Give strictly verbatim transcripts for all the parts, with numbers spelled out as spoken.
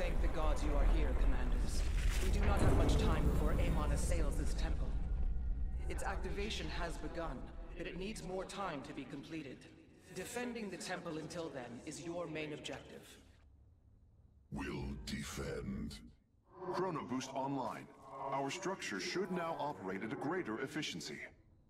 Thank the gods you are here, commanders. We do not have much time before Amon assails this temple. Its activation has begun, but it needs more time to be completed. Defending the temple until then is your main objective. Will defend. Chrono Boost online. Our structure should now operate at a greater efficiency.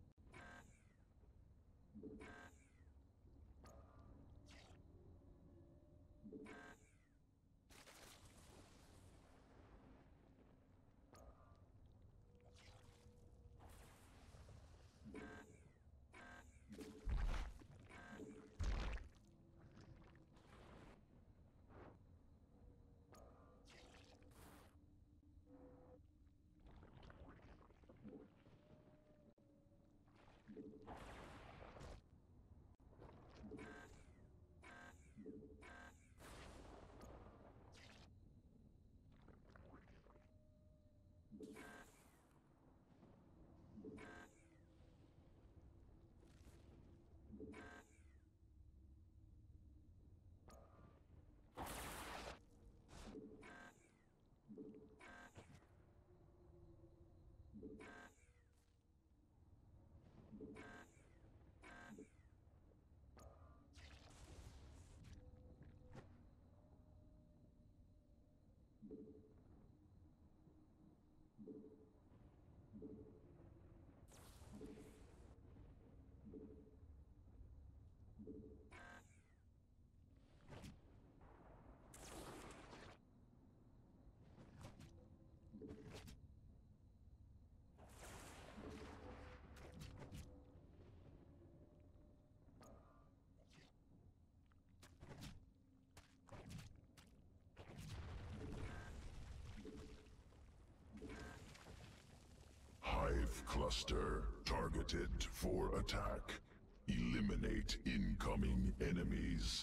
Hive cluster targeted for attack. Eliminate incoming enemies.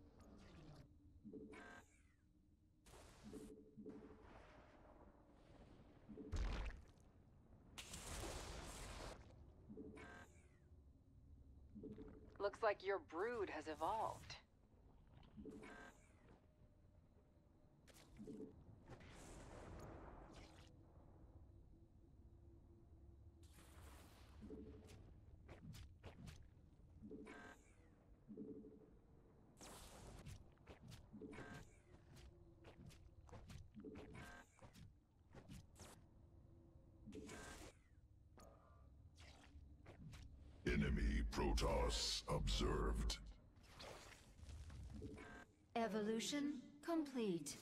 Looks like your brood has evolved. Enemy Protoss observed. Evolution complete.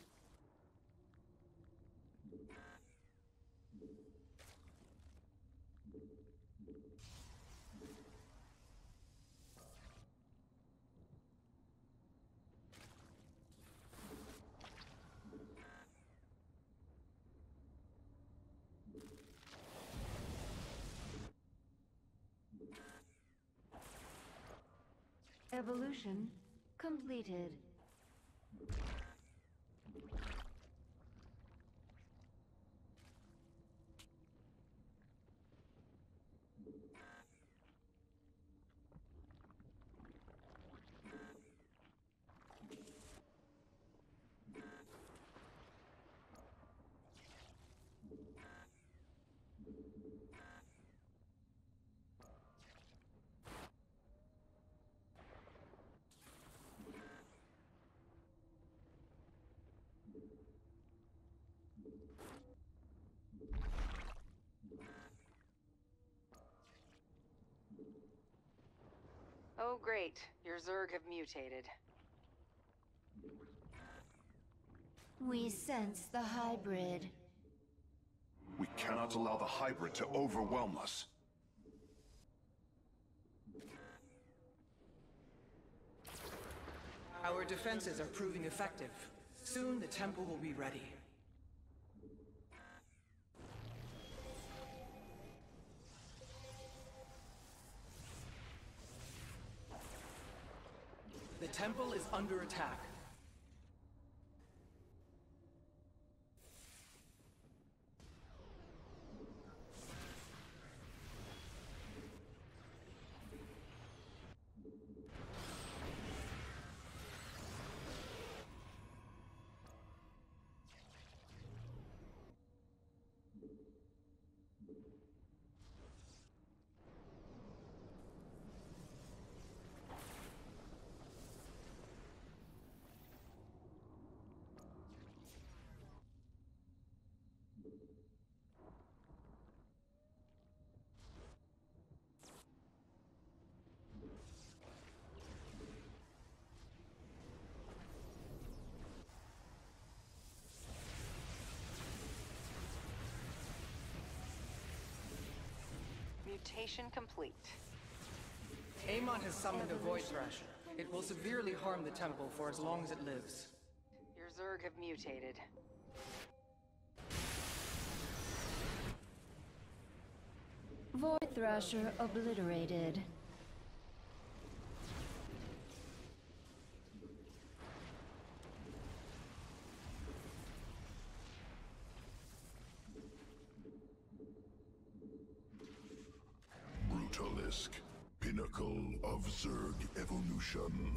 Evolution completed. Oh great, your Zerg have mutated. We sense the hybrid. We cannot allow the hybrid to overwhelm us. Our defenses are proving effective. Soon the temple will be ready. The temple is under attack. Mutation complete. Amon has summoned a Void Thrasher. It will severely harm the temple for as long as it lives. Your Zerg have mutated. Void Thrasher obliterated. Brutalisk, pinnacle of Zerg evolution.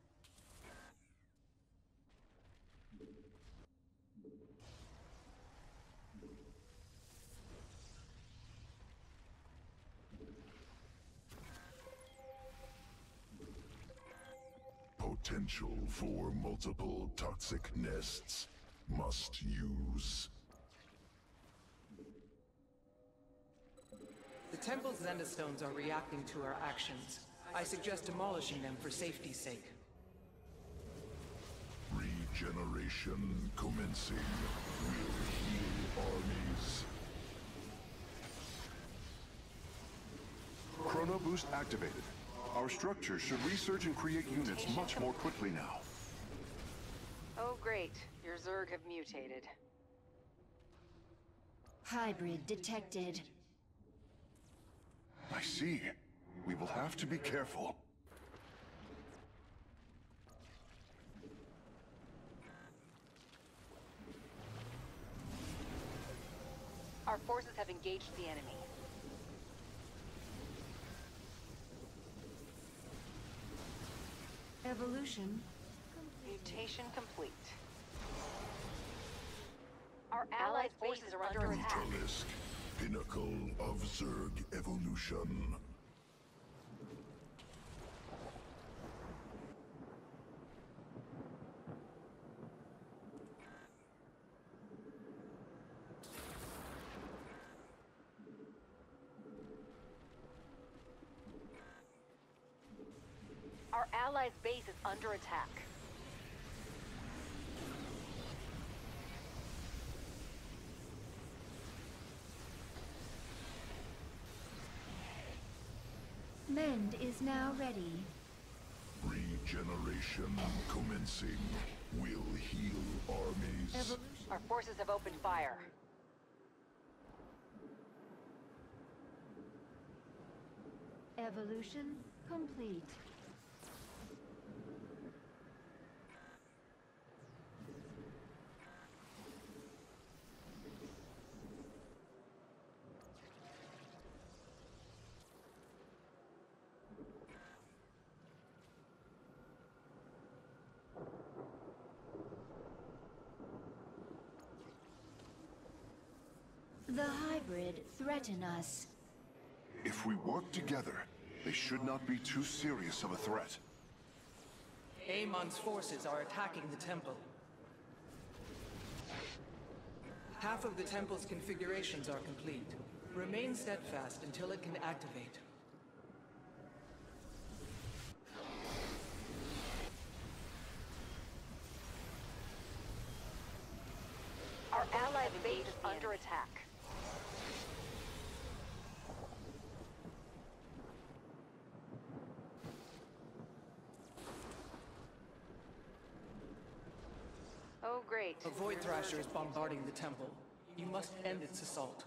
Potential for multiple toxic nests. Must use. The temple's Zendastones are reacting to our actions. I suggest demolishing them for safety's sake. Regeneration commencing. Will heal armies. Chrono Boost activated. Our structures should research and create units much more quickly now. Oh great, your Zerg have mutated. Hybrid detected. I see. We will have to be careful. Our forces have engaged the enemy. Evolution. Mutation complete. Our allies' forces are under attack. Brutalisk, pinnacle of Zerg evolution. Our allies' base is under attack. Mend is now ready. Regeneration commencing. Will heal armies. Evolution. Our forces have opened fire. Evolution complete. The hybrid threaten us. If we work together, they should not be too serious of a threat. Amon's forces are attacking the temple. Half of the temple's configurations are complete. Remain steadfast until it can activate. Our allies' base is under attack. Oh great. A Void Thrasher is bombarding the temple. You must end its assault.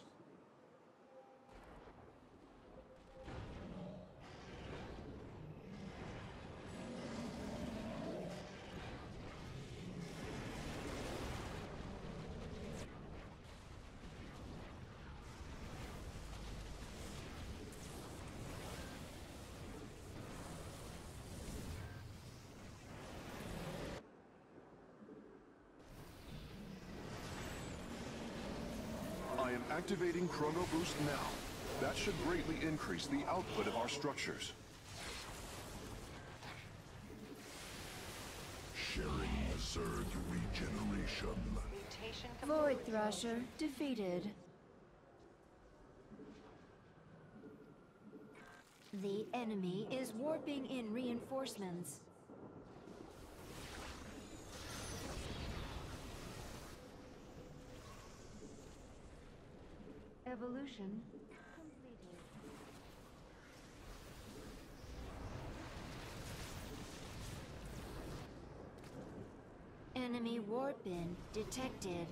I am activating Chrono Boost now. That should greatly increase the output of our structures. Sharing Zerg regeneration. Mutation Void complete. Thrasher defeated. The enemy is warping in reinforcements. Evolution completed. Enemy warp bin detected.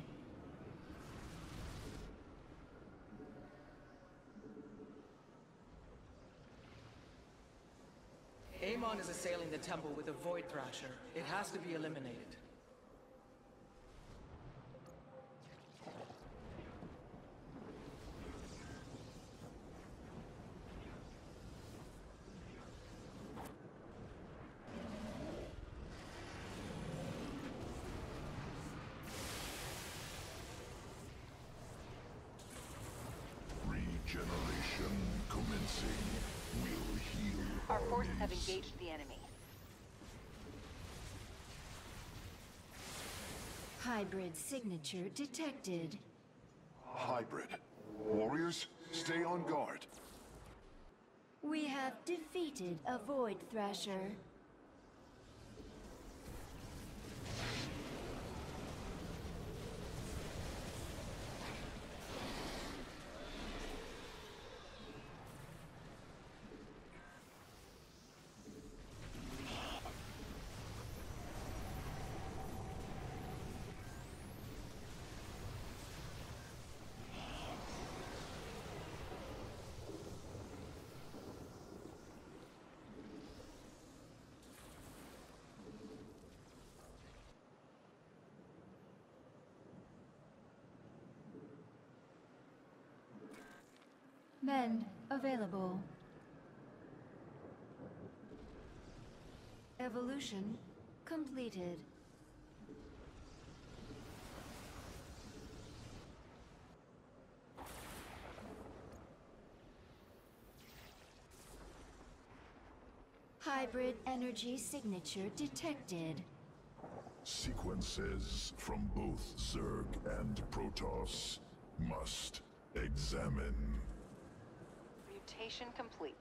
Amon is assailing the temple with a Void Thrasher. It has to be eliminated. Regeneration commencing. Will heal Our forces have armies. engaged the enemy. Hybrid signature detected. Hybrid. Warriors, stay on guard. We have defeated a Void Thrasher. Men available. Evolution completed. Hybrid energy signature detected. Sequences from both Zerg and Protoss must examine. Mutation complete.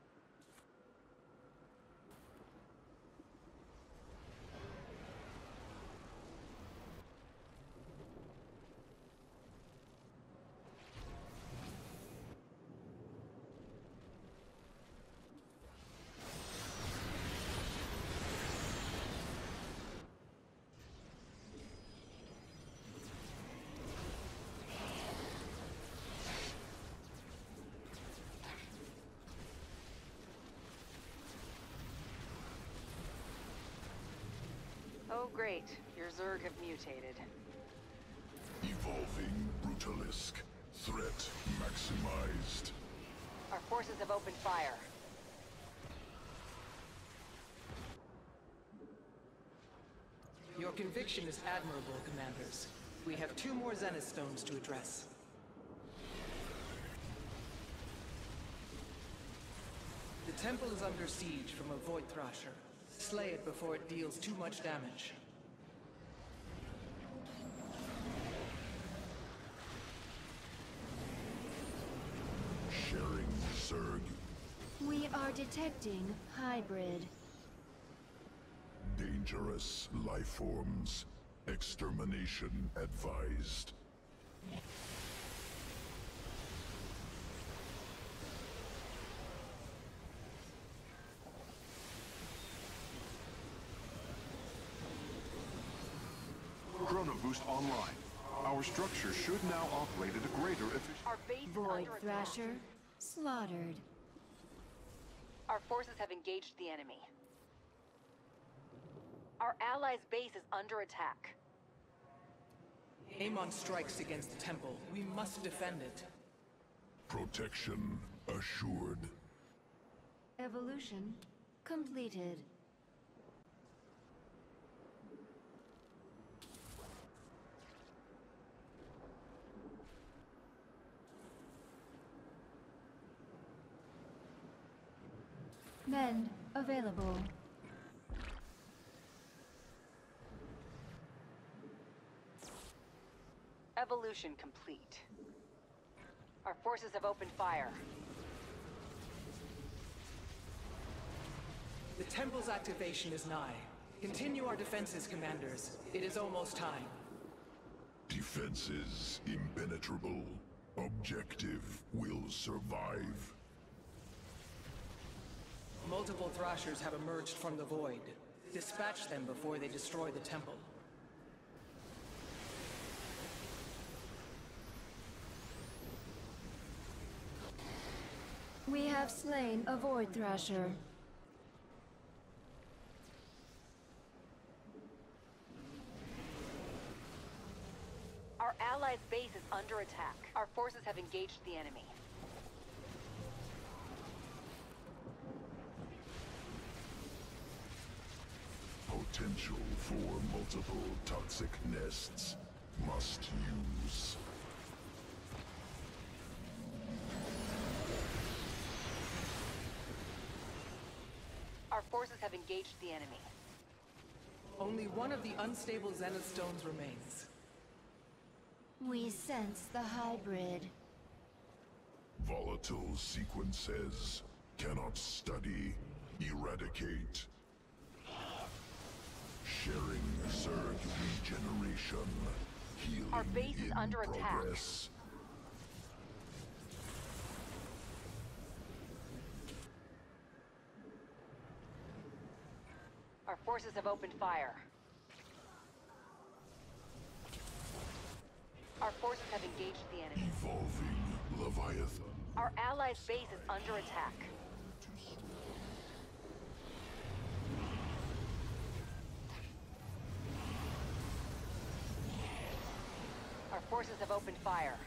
Oh great, your Zerg have mutated. Evolving Brutalisk. Threat maximized. Our forces have opened fire. Your conviction is admirable, Commanders. We have two more Zenith Stones to address. The temple is under siege from a Void Thrasher. Slay it before it deals too much damage. Sharing Zerg. We are detecting hybrid. Dangerous life forms. Extermination advised. Chrono Boost online. Our structure should now operate at a greater efficiency. Our base is Void under attack. Thrasher slaughtered. Our forces have engaged the enemy. Our allies' base is under attack. Amon strikes against the temple. We must defend it. Protection assured. Evolution completed. Men available. Evolution complete. Our forces have opened fire. The temple's activation is nigh. Continue our defenses, Commanders. It is almost time. Defenses impenetrable. Objective will survive. Multiple Thrashers have emerged from the void. Dispatch them before they destroy the temple. We have slain a Void Thrasher. Our allies' base is under attack. Our forces have engaged the enemy. Potential for multiple toxic nests. Must use. Our forces have engaged the enemy. Only one of the unstable Zenith stones remains. We sense the hybrid. Volatile sequences. Cannot study. Eradicate. Sharing Zerg regeneration. Healing Our base is in under attack. progress. Our forces have opened fire. Our forces have engaged the enemy. Evolving Leviathan. Our allies' base is under attack. Our forces have opened fire.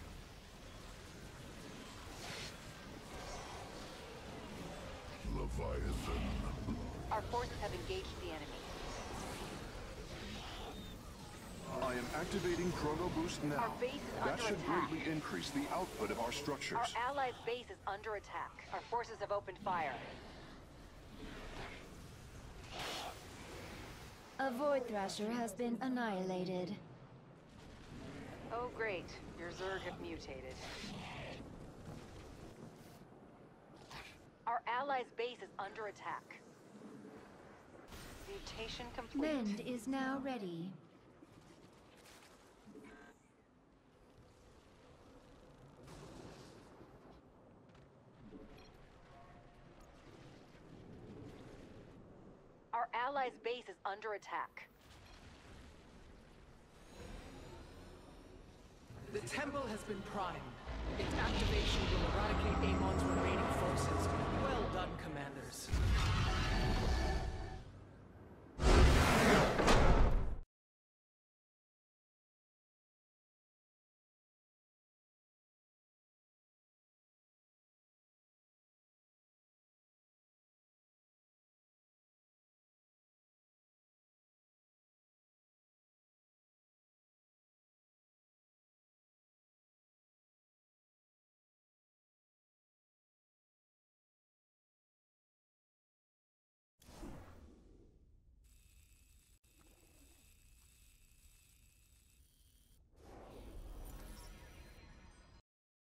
Leviathan. Our forces have engaged the enemy. I am activating Chrono Boost now. Our base is that under should attack. greatly increase the output of our structures. Our allies' base is under attack. Our forces have opened fire. A Void Thrasher has been annihilated. Oh great, your Zerg have mutated. Our allies' base is under attack. Mutation complete. Mend is now ready. Our allies' base is under attack. The temple has been primed. Its activation will eradicate Amon's remaining forces. Well done, commanders.